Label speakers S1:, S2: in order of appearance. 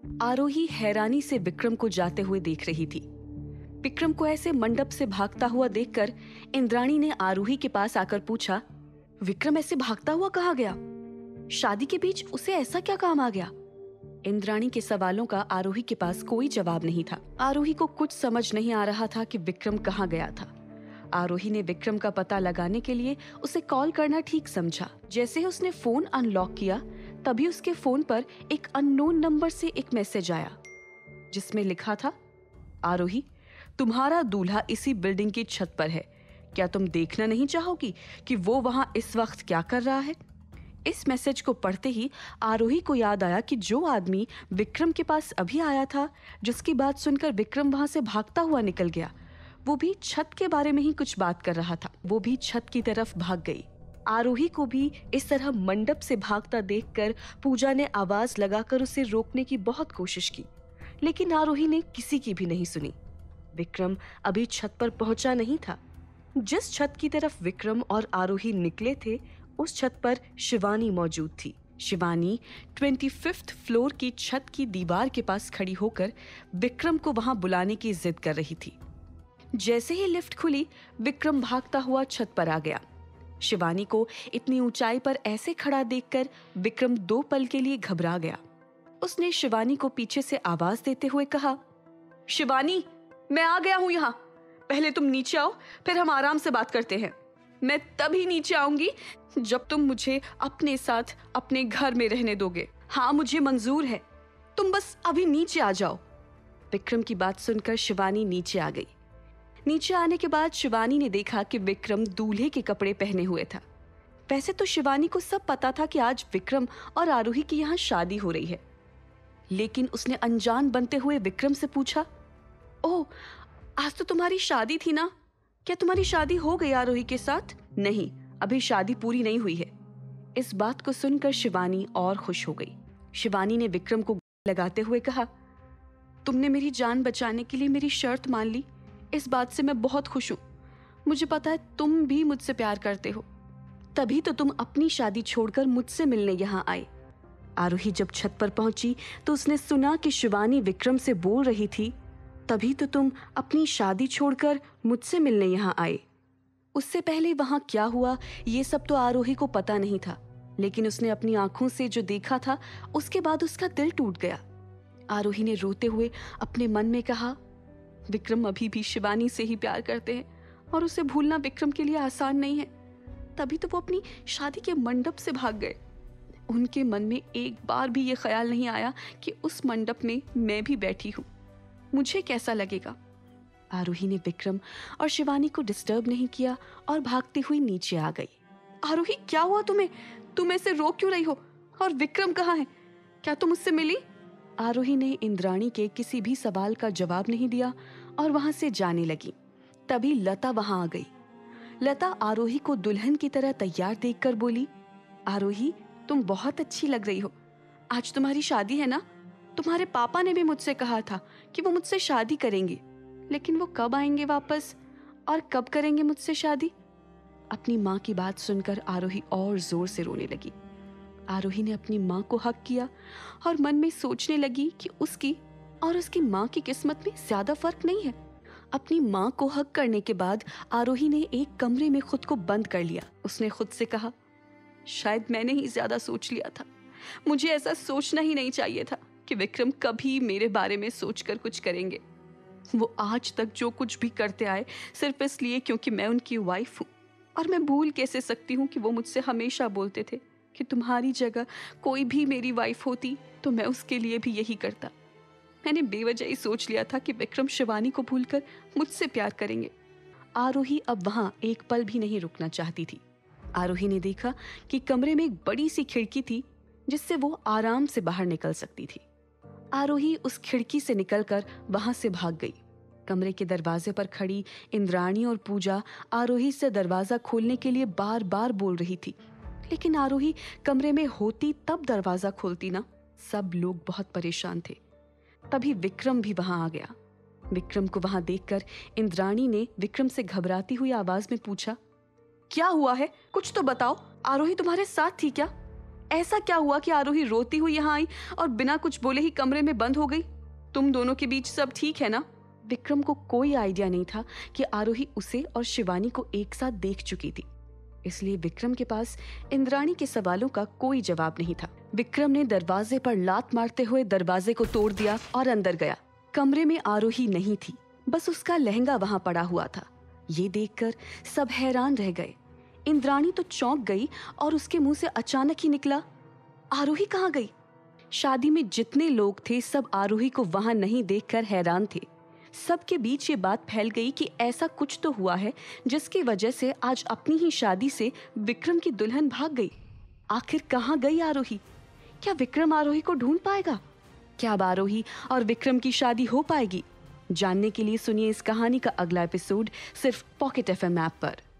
S1: आरोही हैरानी से विक्रम को जाते हुए देख रही थी। विक्रम को ऐसे मंडप से भागता हुआ देखकर इंद्राणी ने आरोही के पास आकर पूछा, विक्रम ऐसे भागता हुआ कहाँ गया? शादी के बीच उसे ऐसा क्या काम आ गया? इंद्राणी के सवालों का आरोही के पास कोई जवाब नहीं था। आरोही को कुछ समझ नहीं आ रहा था कि विक्रम कहाँ गया था। आरोही ने विक्रम का पता लगाने के लिए उसे कॉल करना ठीक समझा। जैसे ही उसने फोन अनलॉक किया, तभी उसके फोन पर एक अननोन नंबर से एक मैसेज आया, जिसमें लिखा था, आरोही, तुम्हारा दूल्हा इसी बिल्डिंग की छत पर है। क्या तुम देखना नहीं चाहोगी कि वो वहां इस वक्त क्या कर रहा है? इस मैसेज को पढ़ते ही आरोही को याद आया कि जो आदमी विक्रम के पास अभी आया था, जिसकी बात सुनकर विक्रम वहां से भागता हुआ निकल गया, वो भी छत के बारे में ही कुछ बात कर रहा था। वो भी छत की तरफ भाग गई। आरोही को भी इस तरह मंडप से भागता देखकर पूजा ने आवाज लगाकर उसे रोकने की बहुत कोशिश की, लेकिन आरोही ने किसी की भी नहीं सुनी। विक्रम अभी छत पर पहुंचा नहीं था। जिस छत की तरफ विक्रम और आरोही निकले थे, उस छत पर शिवानी मौजूद थी। शिवानी 25th फ्लोर की छत की दीवार के पास खड़ी होकर विक्रम को वहां बुलाने की जिद कर रही थी। जैसे ही लिफ्ट खुली, विक्रम भागता हुआ छत पर आ गया। शिवानी को इतनी ऊंचाई पर ऐसे खड़ा देखकर विक्रम 2 पल के लिए घबरा गया। उसने शिवानी को पीछे से आवाज देते हुए कहा, शिवानी, मैं आ गया हूं यहाँ। पहले तुम नीचे आओ, फिर हम आराम से बात करते हैं। मैं तभी नीचे आऊंगी जब तुम मुझे अपने साथ अपने घर में रहने दोगे। हाँ, मुझे मंजूर है, तुम बस अभी नीचे आ जाओ। विक्रम की बात सुनकर शिवानी नीचे आ गई। नीचे आने के बाद शिवानी ने देखा कि विक्रम दूल्हे के कपड़े पहने हुए था। वैसे तो शिवानी को सब पता था कि आज विक्रम और आरोही की यहाँ शादी हो रही है, लेकिन उसने अनजान बनते हुए विक्रम से पूछा, ओह, आज तो तुम्हारी शादी थी ना? क्या तुम्हारी शादी हो गई आरोही के साथ? नहीं, अभी शादी पूरी नहीं हुई है। इस बात को सुनकर शिवानी और खुश हो गई। शिवानी ने विक्रम को लगाते हुए कहा, तुमने मेरी जान बचाने के लिए मेरी शर्त मान ली। इस बात से मैं बहुत खुश हूं। मुझे पता है तुम भी मुझसे प्यार करते हो, तभी तो तुम अपनी शादी छोड़कर मुझसे मिलने यहाँ आए। आरोही जब छत पर पहुंची तो उसने सुना कि शिवानी विक्रम से बोल रही थी, तभी तो तुम अपनी शादी छोड़कर मुझसे मिलने यहाँ आए। उससे पहले वहां क्या हुआ ये सब तो आरोही को पता नहीं था, लेकिन उसने अपनी आंखों से जो देखा था, उसके बाद उसका दिल टूट गया। आरोही ने रोते हुए अपने मन में कहा, विक्रम अभी भी शिवानी से ही प्यार करते हैं और उसे भूलना विक्रम के लिए आसान नहीं है। तभी तो वो अपनी शादी के मंडप से भाग गए। उनके मन में एक बार भी ये ख्याल नहीं आया कि उस मंडप में मैं भी बैठी हूँ, मुझे कैसा लगेगा। आरोही ने विक्रम और शिवानी को डिस्टर्ब नहीं किया और भागती हुई नीचे आ गई। आरोही, क्या हुआ तुम्हें? तुम ऐसे रो क्यों रही हो? और विक्रम कहाँ है? क्या तुम उससे मिली? आरोही ने इंद्राणी के किसी भी सवाल का जवाब नहीं दिया और वहां से जाने लगी। तभी लता वहां आ गई। लता आरोही को दुल्हन की तरह तैयार देखकर बोली, आरोही, तुम बहुत अच्छी लग रही हो। आज तुम्हारी शादी है ना? तुम्हारे पापा ने भी मुझसे कहा था कि वो मुझसे शादी करेंगे, लेकिन वो कब आएंगे वापस और कब करेंगे मुझसे शादी? अपनी माँ की बात सुनकर आरोही और जोर से रोने लगी। आरोही ने अपनी माँ को हक किया और मन में सोचने लगी कि उसकी और उसकी माँ की किस्मत में ज्यादा फर्क नहीं है। अपनी माँ को हक करने के बाद आरोही ने एक कमरे में खुद को बंद कर लिया। उसने खुद से कहा, शायद मैंने ही ज्यादा सोच लिया था। मुझे ऐसा सोचना ही नहीं चाहिए था कि विक्रम कभी मेरे बारे में सोचकर कुछ करेंगे। वो आज तक जो कुछ भी करते आए सिर्फ इसलिए क्योंकि मैं उनकी वाइफ हूँ, और मैं भूल कैसे सकती हूँ कि वो मुझसे हमेशा बोलते थे कि तुम्हारी जगह कोई भी मेरी वाइफ होती तो मैं उसके लिए भी यही करता। मैंने बेवजह ही सोच लिया था कि विक्रम शिवानी को भूलकर मुझसे प्यार करेंगे। आरोही अब वहां एक पल भी नहीं रुकना चाहती थी। आरोही ने देखा कि कमरे में एक बड़ी सी खिड़की थी जिससे वो आराम से बाहर निकल सकती थी। आरोही उस खिड़की से निकलकर वहां से भाग गई। कमरे के दरवाजे पर खड़ी इंद्राणी और पूजा आरोही से दरवाजा खोलने के लिए बार बार बोल रही थी, लेकिन आरोही कमरे में होती तब दरवाजा खोलती ना। सब लोग बहुत परेशान थे। तभी विक्रम भी वहां आ गया। विक्रम को वहां देखकर इंद्राणी ने विक्रम से घबराती हुई आवाज में पूछा, क्या हुआ है? कुछ तो बताओ। आरोही तुम्हारे साथ थी क्या? ऐसा क्या हुआ कि आरोही रोती हुई यहाँ आई और बिना कुछ बोले ही कमरे में बंद हो गई? तुम दोनों के बीच सब ठीक है ना? विक्रम को कोई आइडिया नहीं था कि आरोही उसे और शिवानी को एक साथ देख चुकी थी, इसलिए विक्रम के पास इंद्राणी के सवालों का कोई जवाब नहीं था। विक्रम ने दरवाजे पर लात मारते हुए दरवाजे को तोड़ दिया और अंदर गया। कमरे में आरोही नहीं थी, बस उसका लहंगा वहां पड़ा हुआ था। ये देखकर सब हैरान रह गए। इंद्राणी तो चौंक गई और उसके मुंह से अचानक ही निकला, आरोही कहाँ गई? शादी में जितने लोग थे सब आरोही को वहां नहीं देखकर हैरान थे। सबके बीच ये बात फैल गई कि ऐसा कुछ तो हुआ है जिसकी वजह से आज अपनी ही शादी से विक्रम की दुल्हन भाग गई। आखिर कहाँ गई आरोही? क्या विक्रम आरोही को ढूंढ पाएगा? क्या अब आरोही और विक्रम की शादी हो पाएगी? जानने के लिए सुनिए इस कहानी का अगला एपिसोड सिर्फ पॉकेट एफएम ऐप पर।